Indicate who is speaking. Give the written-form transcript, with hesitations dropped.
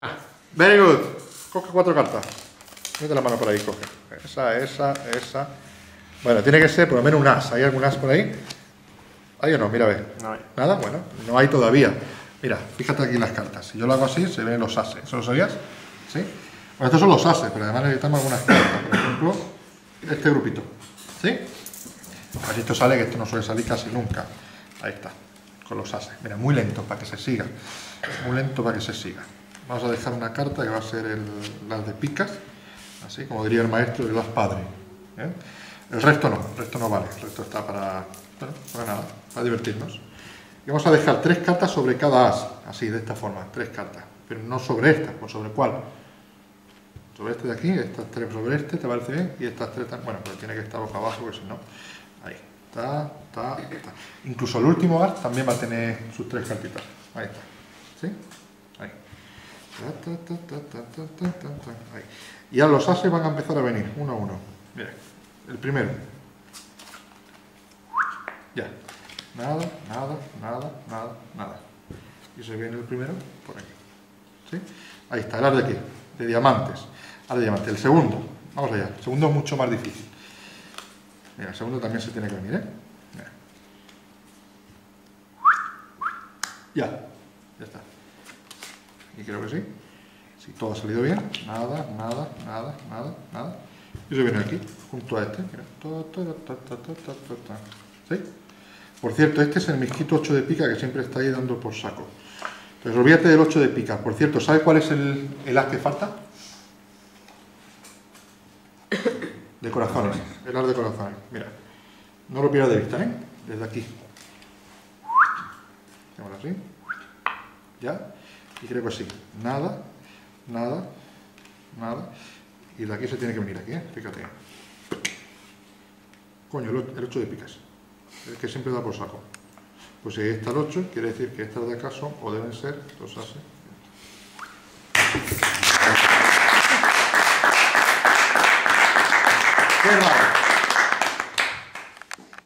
Speaker 1: Very good. Coge 4 cartas. Mete la mano por ahí, coge. Esa. Bueno, tiene que ser por lo menos un as. ¿Hay algún as por ahí? ¿Hay o no? Mira, a ver.
Speaker 2: No hay.
Speaker 1: ¿Nada? Bueno, no hay todavía. Mira, fíjate aquí las cartas. Si yo lo hago así, se ven los ases. ¿Eso lo sabías? ¿Sí? Bueno, estos son los ases, pero además necesitamos algunas cartas. Por ejemplo, este grupito. ¿Sí? Así esto sale, que esto no suele salir casi nunca. Ahí está, con los ases. Mira, muy lento para que se siga. Muy lento para que se siga. Vamos a dejar una carta que va a ser las de picas. Así, como diría el maestro, de las padres. ¿Eh? El resto no vale. El resto está para nada, para divertirnos. Y vamos a dejar 3 cartas sobre cada as. Así, de esta forma, 3 cartas. Pero no sobre esta, pues sobre cuál. Sobre este de aquí, estas 3 sobre este, ¿te parece bien? Y estas 3 bueno, pero tiene que estar boca abajo, porque si no... Ahí, está. Incluso el último as también va a tener sus 3 cartitas. Ahí está. ¿Sí? Ahí. Ahí. Y ahora los ases van a empezar a venir, uno a uno. Mira, el primero. Ya. Nada. Y se viene el primero por aquí. ¿Sí? Ahí está, el as de aquí, de diamantes. As de diamantes. El segundo, vamos allá. El segundo es mucho más difícil. Mira, el segundo también se tiene que venir, ¿eh? Mira. Ya está. Y creo que sí. Si todo ha salido bien. Nada. Y se viene aquí, junto a este. Mira. ¿Sí? Por cierto, este es el misquito 8 de pica que siempre está ahí dando por saco. Entonces, olvídate del 8 de pica. Por cierto, ¿sabes cuál es el as que falta? De corazones. El as de corazones. Mira. No lo pierdas de vista, ¿eh? Desde aquí. Hacemos así. Ya. Y creo que sí. Nada. Y de aquí se tiene que venir aquí, ¿eh? Fíjate. Coño, el 8 de picas. El que siempre da por saco. Pues si ahí está el 8, quiere decir que estas de acá son, o deben ser, los ases. ¡Qué raro!